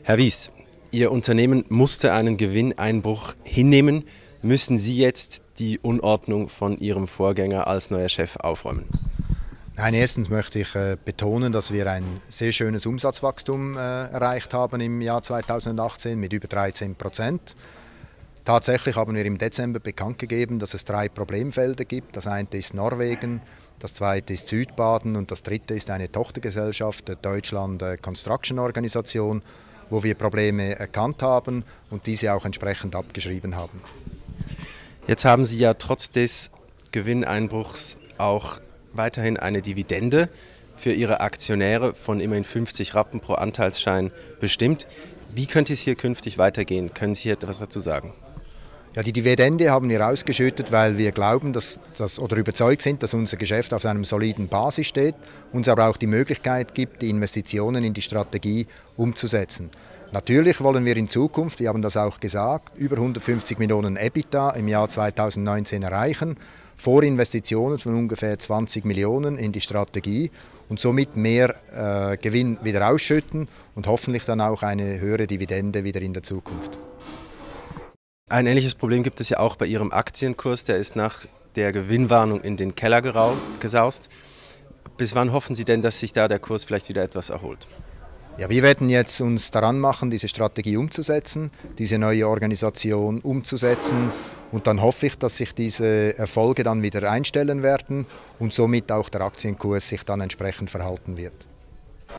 Herr Wies, Ihr Unternehmen musste einen Gewinneinbruch hinnehmen. Müssen Sie jetzt die Unordnung von Ihrem Vorgänger als neuer Chef aufräumen? Nein, erstens möchte ich betonen, dass wir ein sehr schönes Umsatzwachstum erreicht haben im Jahr 2018 mit über 13%. Tatsächlich haben wir im Dezember bekannt gegeben, dass es 3 Problemfelder gibt. Das eine ist Norwegen, das zweite ist Südbaden und das dritte ist eine Tochtergesellschaft der Deutschland Construction Organisation, wo wir Probleme erkannt haben und diese auch entsprechend abgeschrieben haben. Jetzt haben Sie ja trotz des Gewinneinbruchs auch weiterhin eine Dividende für Ihre Aktionäre von immerhin 50 Rappen pro Anteilsschein bestimmt. Wie könnte es hier künftig weitergehen? Können Sie hier etwas dazu sagen? Ja, die Dividende haben wir ausgeschüttet, weil wir glauben, oder überzeugt sind, dass unser Geschäft auf einem soliden Basis steht, uns aber auch die Möglichkeit gibt, die Investitionen in die Strategie umzusetzen. Natürlich wollen wir in Zukunft, wir haben das auch gesagt, über 150 Millionen EBITDA im Jahr 2019 erreichen, vor Investitionen von ungefähr 20 Millionen in die Strategie und somit mehr Gewinn wieder ausschütten und hoffentlich dann auch eine höhere Dividende wieder in der Zukunft. Ein ähnliches Problem gibt es ja auch bei Ihrem Aktienkurs. Der ist nach der Gewinnwarnung in den Keller gesaust. Bis wann hoffen Sie denn, dass sich da der Kurs vielleicht wieder etwas erholt? Ja, wir werden jetzt uns daran machen, diese Strategie umzusetzen, diese neue Organisation umzusetzen und dann hoffe ich, dass sich diese Erfolge dann wieder einstellen werden und somit auch der Aktienkurs sich dann entsprechend verhalten wird.